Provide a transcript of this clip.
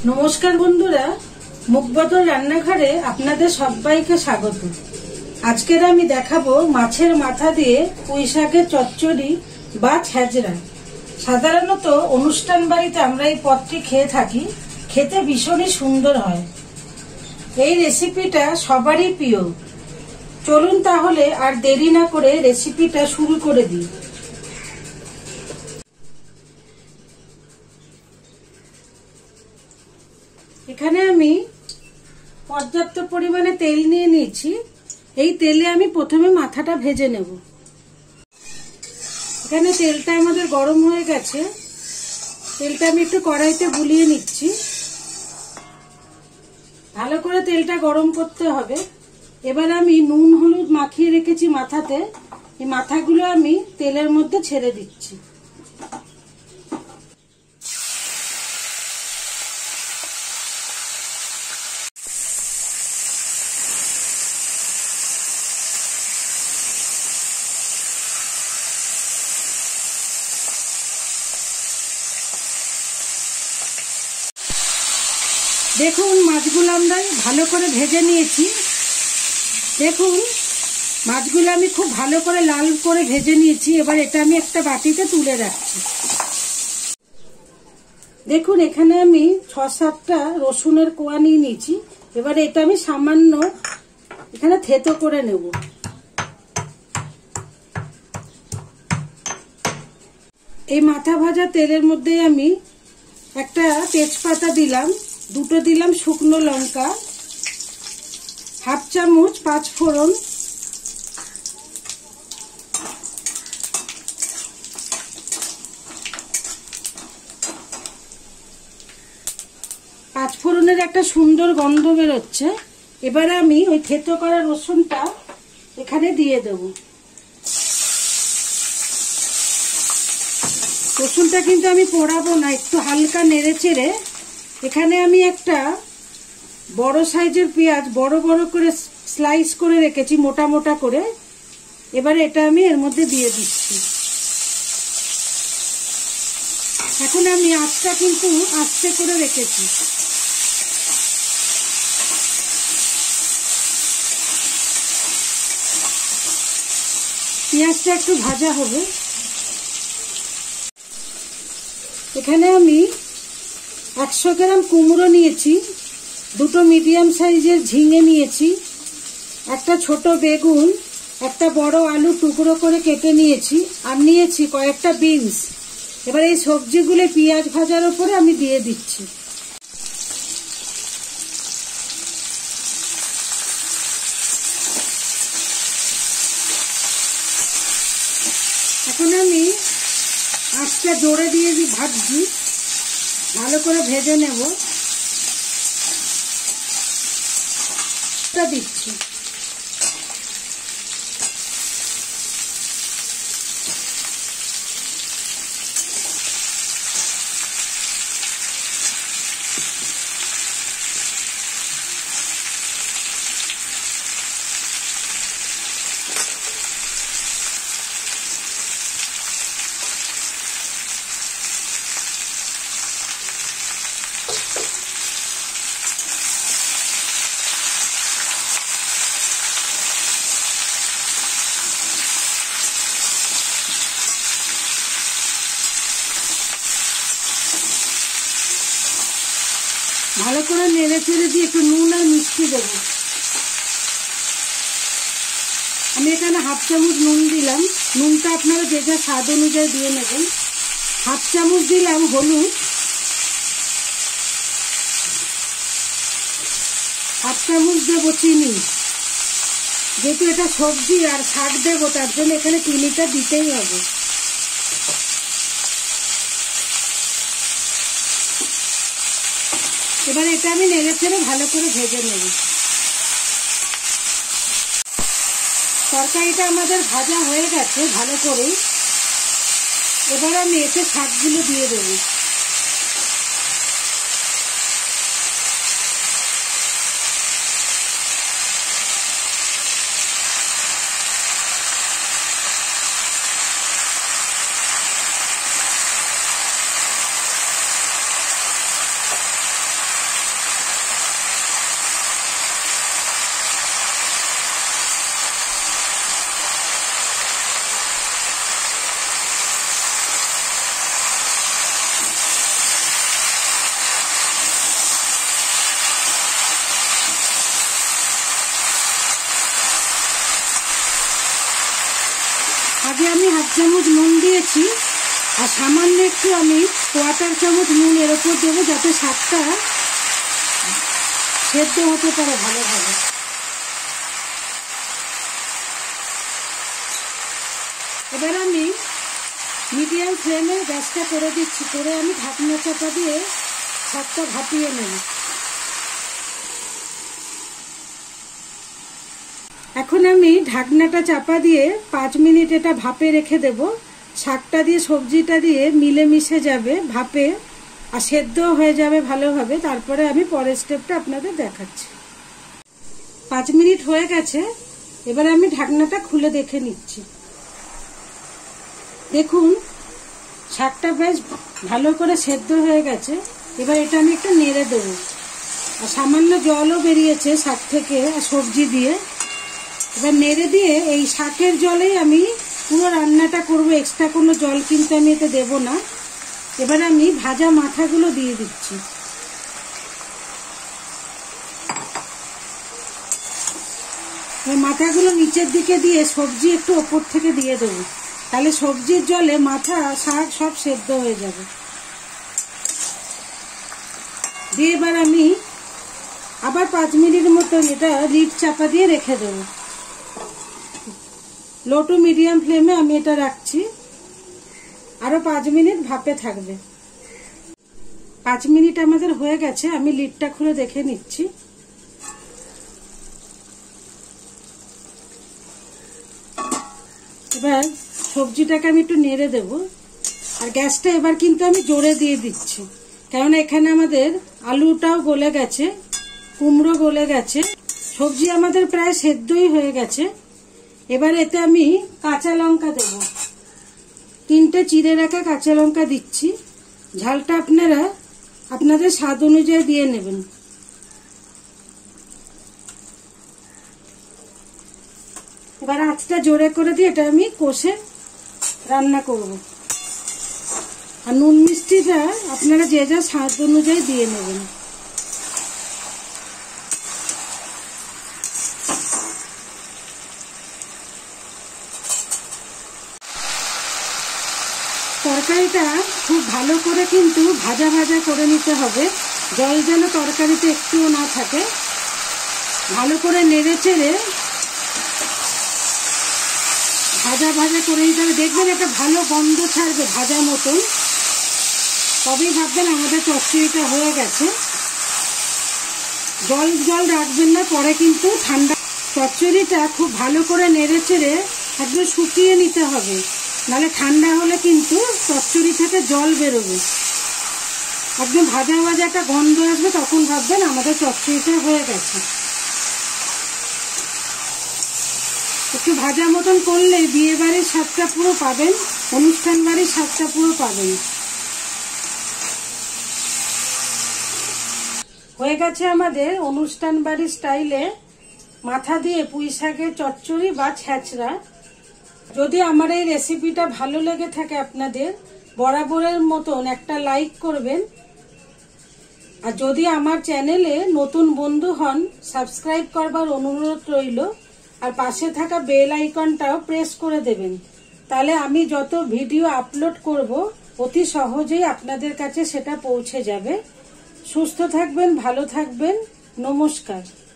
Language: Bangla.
নমস্কার বন্ধুরা, মুখবদল রান্নাঘরে আপনাদের সবাইকে স্বাগত। আজকের আমি দেখাবো মাছের মাথা দিয়ে পুঁই শাকের চচ্চড়ি বা ছ্যাঁচড়া। সাধারণত অনুষ্ঠান বাড়িতে আমরা এই পদটি খেয়ে থাকি, খেতে ভীষণই সুন্দর হয়। এই রেসিপিটা সবারই প্রিয়। চলুন তাহলে আর দেরি না করে রেসিপিটা শুরু করে দিই। এখানে আমি পর্যাপ্ত পরিমাণে তেল নিয়ে নিয়েছি। এই তেলে আমি প্রথমে মাথাটা ভেজে নেব। এখানে তেলটা আমাদের গরম হয়ে গেছে। তেলটা আমি একটু কড়াইতে বুলিয়ে নিচ্ছি। ভালো করে তেলটা গরম করতে হবে। এবার আমি নুন হলুদ মাখিয়ে রেখেছি মাথাতে। এই মাথাগুলো আমি তেলের মধ্যে ছেড়ে দিচ্ছি। দেখুন, মাছগুলো আমরা ভালো করে ভেজে নিয়েছি। দেখুন, মাছগুলো আমি খুব ভালো করে লাল করে ভেজে নিয়েছি। এবার এটা আমি একটা বাটিতে তুলে রাখছি। দেখুন, এখানে আমি 6-7টা রসুনের কোয়া নিয়ে নিয়েছি। এবার এটা আমি সামান্য এখানে থেতো করে নেব। এই মাথা ভাজা তেলের মধ্যে আমি একটা তেজপাতা দিলাম, দুটো দিলাম শুকনো লঙ্কা, হাফ চামচ 5 ফোড়ন, পাঁচফোড়নের একটা সুন্দর গন্ধ বেরোচ্ছে। এবারে আমি ওই থেতো করা রসুনটা এখানে দিয়ে দেব। রসুনটা কিন্তু আমি পোড়াবো না, একটু হালকা নেড়ে চেড়ে এখানে আমি একটা বড় সাইজের পেঁয়াজ বড় বড় করে স্লাইস করে রেখেছি, মোটা মোটা করে। এবারে এটা আমি এর মধ্যে দিয়ে দিচ্ছি। এখন আমি আঁচটা কিন্তু আস্তে করে রেখেছি। পেঁয়াজটা একটু ভাজা হবে। এখানে আমি 100 গ্রাম কুমড়ো নিয়েছি, দুটো মিডিয়াম সাইজের ঝিঙে নিয়েছি, একটা ছোট বেগুন, একটা বড় আলু টুকরো করে কেটে নিয়েছি, আর নিয়েছি কয়েকটা বিনস। এবার এই সবজিগুলো পেঁয়াজ ভাজার উপরে আমি দিয়ে দিচ্ছি। এখন আমি আঁচটা জোরে দিয়ে ভাজছি, ভালো করে ভেজে নেব। দিচ্ছি ভালো করে নেড়ে চেড়ে দিয়ে একটু নুন আর মিষ্টি দেবো। আমি এখানে হাফ চামচ নুন দিলাম। নুনটা আপনারা যে যা স্বাদ অনুযায়ী দিয়ে নেবেন। হাফ চামচ দিলাম হলুদ, হাফ চামচ দেবো চিনি। যেহেতু এটা সবজি আর শাক দেবো, তার জন্য এখানে চিনিটা দিতেই হবে। এবার এটা আমি নেড়ে চেড়ে ভালো করে ভেজে নেব। তরকারিটা আমাদের ভাজা হয়ে গেছে ভালো করে। এবার আমি এতে শাকগুলো দিয়ে দেবো। আগে আমি হাফ চামচ নুন দিয়েছি, আর সামান্য একটু আমি কোয়ার্টার চামচ নুন এর উপর দেবো, যাতে শাকটা সেদ্ধ হতে পারে ভালোভাবে। এবার আমি মিডিয়াম ফ্লেমে গ্যাসটা করে দিচ্ছি, করে আমি ঢাকনা চাপা দিয়ে শাকটা ভাপিয়ে নেব। এখন আমি ঢাকনাটা চাপা দিয়ে 5 মিনিট এটা ভাপে রেখে দেব। শাকটা দিয়ে সবজিটা দিয়ে মিলেমিশে যাবে ভাপে, আর সেদ্ধ হয়ে যাবে ভালোভাবে। তারপরে আমি পরের স্টেপটা আপনাদের দেখাচ্ছি। 5 মিনিট হয়ে গেছে, এবার আমি ঢাকনাটা খুলে দেখে নিচ্ছি। দেখুন শাকটা বেশ ভালো করে সেদ্ধ হয়ে গেছে। এবার এটা আমি একটু নেড়ে দেবো, আর সামান্য জলও বেরিয়েছে শাক থেকে আর সবজি দিয়ে। এবার নেড়ে দিয়ে এই শাকের জলেই আমি পুরো রান্নাটা করব, এক্সট্রা কোনো জল কিন্তু আমি এতে দেব না। এবার আমি ভাজা মাথাগুলো দিয়ে দিচ্ছি। মাথাগুলো নিচের দিকে দিয়ে সবজি একটু ওপর থেকে দিয়ে দেবো, তাহলে সবজির জলে মাথা শাক সব সেদ্ধ হয়ে যাবে। দিয়ে এবার আমি আবার 5 মিনিট মতন এটা লিড চাপা দিয়ে রেখে দেবো। লো টু মিডিয়াম ফ্লেমে আমি এটা রাখছি, আরো 5 মিনিট ভাপে থাকবে। 5 মিনিট আমাদের হয়ে গেছে, আমি লিডটা খুলে দেখে নিচ্ছি। এবার সবজিটাকে আমি একটু নেড়ে দেব, আর গ্যাসটা এবার কিন্তু আমি জোরে দিয়ে দিচ্ছি, কারণ এখানে আমাদের আলুটাও গলে গেছে, কুমড়ো গলে গেছে, সবজি আমাদের প্রায় সেদ্ধই হয়ে গেছে। এবার এতে আমি কাঁচা লঙ্কা দেব, 3টে চিড়ে রাখা কাঁচা লঙ্কা দিচ্ছি। ঝালটা আপনারা আপনাদের স্বাদ অনুযায়ী দিয়ে নেবেন। এবার আঁচটা জোরে করে দিয়ে এটা আমি কষে রান্না করব। আর নুন মিষ্টিটা আপনারা যে যা স্বাদ অনুযায়ী দিয়ে নেবেন। তরকারিটা খুব ভালো করে কিন্তু ভাজা ভাজা করে নিতে হবে, জল যেন তরকারিতে একটুও না থাকে। ভালো করে নেড়ে চেড়ে ভাজা ভাজা করে নিতে হবে। দেখবেন একটা ভালো গন্ধ ছাড়বে ভাজা মতন, তবেই ভাববেন আমাদের চচ্চড়িটা হয়ে গেছে। জল জল রাখবেন না, পরে কিন্তু ঠান্ডা। চচ্চড়িটা খুব ভালো করে নেড়ে চেড়ে একদম শুকিয়ে নিতে হবে, নাহলে ঠান্ডা হলে কিন্তু চচ্চড়ি থেকে জল বেরোবে। একদম ভাজা ভাজা একটা গন্ধ আসবে, তখন ভাববেন আমাদের চচ্চড়িটা হয়ে গেছে। একটু ভাজা মতন করলে বিয়ে বাড়ির স্বাদটা পুরো পাবেন, অনুষ্ঠান বাড়ির স্বাদটা পুরো পাবেন। হয়ে গেছে আমাদের অনুষ্ঠান বাড়ির স্টাইলে মাথা দিয়ে পুঁই শাকের চচ্চড়ি বা ছ্যাঁচড়া। যদি আমার এই রেসিপিটা ভালো লেগে থাকে আপনাদের, বরাবরের মতন একটা লাইক করবেন, আর যদি আমার চ্যানেলে নতুন বন্ধু হন সাবস্ক্রাইব করবার অনুরোধ রইল, আর পাশে থাকা বেল আইকনটাও প্রেস করে দেবেন, তাহলে আমি যত ভিডিও আপলোড করব অতি সহজেই আপনাদের কাছে সেটা পৌঁছে যাবে। সুস্থ থাকবেন, ভালো থাকবেন, নমস্কার।